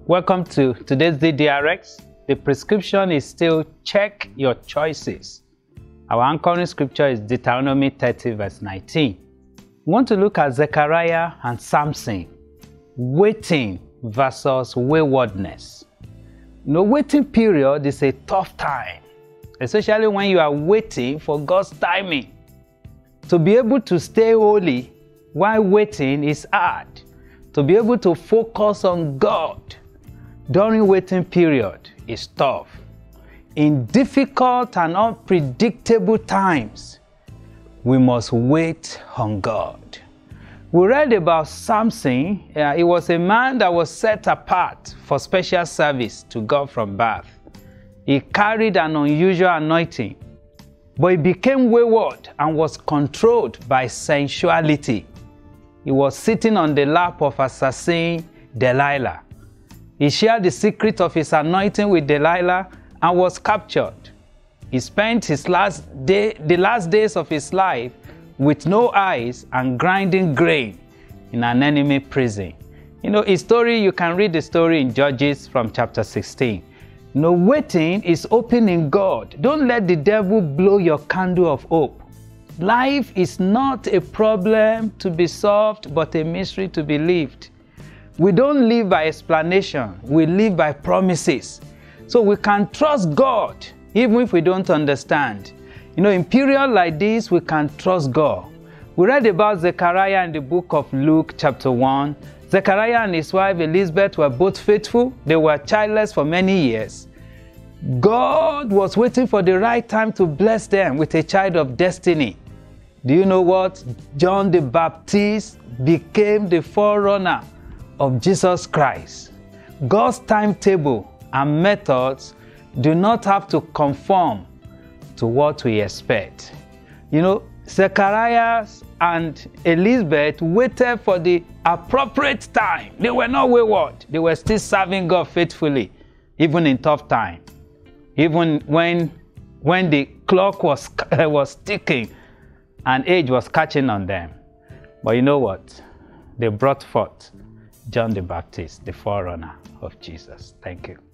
Welcome to today's DDRx. The prescription is still check your choices. Our anchoring scripture is Deuteronomy 30 verse 19. We want to look at Zechariah and Samson. Waiting versus waywardness. No, waiting period is a tough time, especially when you are waiting for God's timing. To be able to stay holy while waiting is hard. To be able to focus on God during waiting period is tough. In difficult and unpredictable times, we must wait on God. We read about Samson. He was a man that was set apart for special service to God from birth. He carried an unusual anointing, but he became wayward and was controlled by sensuality. He was sitting on the lap of assassin Delilah. He shared the secret of his anointing with Delilah and was captured. He spent the last days of his life with no eyes and grinding grain in an enemy prison. You know, his story, you can read the story in Judges from chapter 16. You know, waiting is open in God. Don't let the devil blow your candle of hope. Life is not a problem to be solved, but a mystery to be lived. We don't live by explanation, we live by promises. So we can trust God even if we don't understand. You know, in period like this, we can trust God. We read about Zechariah in the book of Luke chapter 1. Zechariah and his wife Elizabeth were both faithful. They were childless for many years. God was waiting for the right time to bless them with a child of destiny. Do you know what? John the Baptist became the forerunner of Jesus Christ. God's timetable and methods do not have to conform to what we expect. You know, Zechariah and Elizabeth waited for the appropriate time. They were not wayward. They were still serving God faithfully, even in tough time. Even when the clock was ticking and age was catching on them. But you know what? They brought forth John the Baptist, the forerunner of Jesus. Thank you.